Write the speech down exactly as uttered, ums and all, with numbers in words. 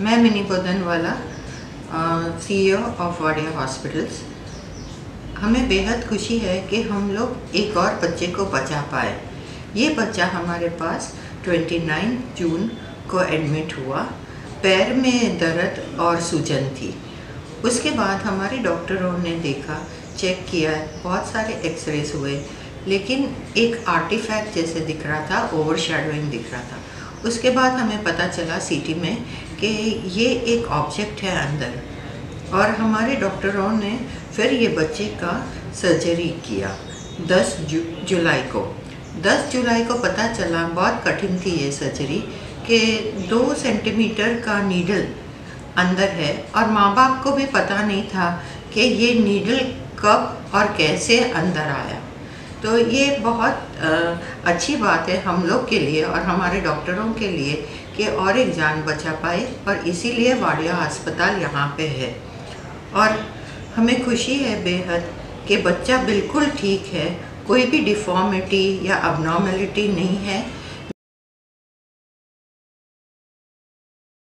मैं Mini Bodhanwala, CEO of Wadia hospitals. हमें बेहद खुशी है कि हम लोग एक और बच्चे को बचा पाए। ये बच्चा हमारे पास उनतीस जून को एडमिट हुआ। पैर में दर्द और सूजन थी। उसके बाद हमारे डॉक्टरों ने देखा, चेक किया, बहुत सारे एक्सरेज हुए, लेकिन एक आर्टिफैक्ट जैसे दिख रहा था, ओवरशैडोइंग दिख रहा था। उसके बाद हमें पता चला सीटी में कि ये एक ऑब्जेक्ट है अंदर, और हमारे डॉक्टरों ने फिर ये बच्चे का सर्जरी किया दस जुलाई को। दस जुलाई को पता चला, बहुत कठिन थी ये सर्जरी, कि दो सेंटीमीटर का नीडल अंदर है, और माँ बाप को भी पता नहीं था कि ये नीडल कब और कैसे अंदर आया। तो ये बहुत आ, अच्छी बात है हम लोग के लिए और हमारे डॉक्टरों के लिए कि और एक जान बचा पाए, और इसीलिए वाडिया अस्पताल यहाँ पे है। और हमें खुशी है बेहद कि बच्चा बिल्कुल ठीक है, कोई भी डिफॉर्मिटी या अबनॉर्मलिटी नहीं है।